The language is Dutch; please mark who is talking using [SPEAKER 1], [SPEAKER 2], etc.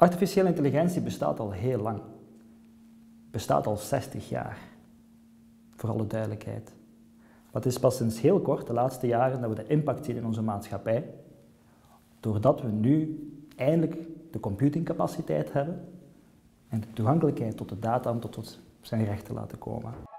[SPEAKER 1] Artificiële intelligentie bestaat al heel lang. Bestaat al 60 jaar. Voor alle duidelijkheid. Maar het is pas sinds heel kort, de laatste jaren, dat we de impact zien in onze maatschappij. Doordat we nu eindelijk de computingcapaciteit hebben en de toegankelijkheid tot de data om tot zijn recht te laten komen.